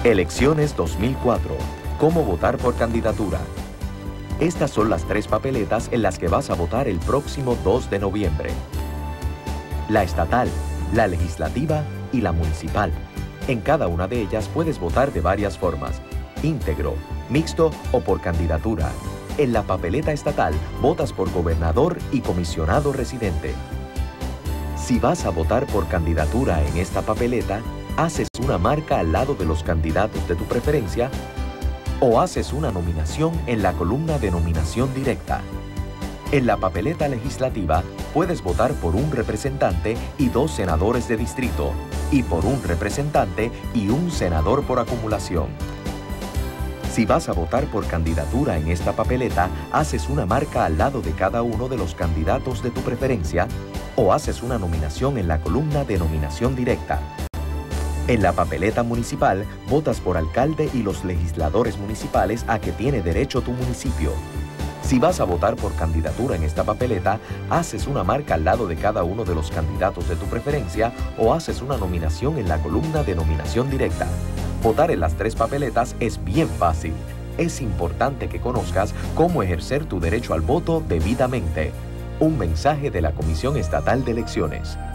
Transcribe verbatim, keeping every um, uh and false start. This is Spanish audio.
Elecciones dos mil cuatro. ¿Cómo votar por candidatura? Estas son las tres papeletas en las que vas a votar el próximo dos de noviembre. La estatal, la legislativa y la municipal. En cada una de ellas puedes votar de varias formas: íntegro, mixto o por candidatura. En la papeleta estatal votas por gobernador y comisionado residente. Si vas a votar por candidatura en esta papeleta, haces una marca al lado de los candidatos de tu preferencia o haces una nominación en la columna de nominación directa. En la papeleta legislativa puedes votar por un representante y dos senadores de distrito, y por un representante y un senador por acumulación. Si vas a votar por candidatura en esta papeleta, haces una marca al lado de cada uno de los candidatos de tu preferencia o haces una nominación en la columna de nominación directa. En la papeleta municipal, votas por alcalde y los legisladores municipales a que tiene derecho tu municipio. Si vas a votar por candidatura en esta papeleta, haces una marca al lado de cada uno de los candidatos de tu preferencia o haces una nominación en la columna de nominación directa. Votar en las tres papeletas es bien fácil. Es importante que conozcas cómo ejercer tu derecho al voto debidamente. Un mensaje de la Comisión Estatal de Elecciones.